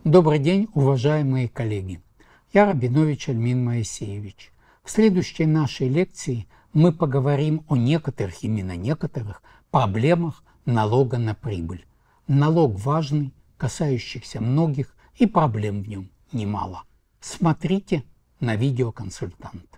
Добрый день, уважаемые коллеги! Я Рабинович Альмин Моисеевич. В следующей нашей лекции мы поговорим о некоторых, именно некоторых, проблемах налога на прибыль. Налог важный, касающийся многих, и проблем в нем немало. Смотрите на видеоконсультант.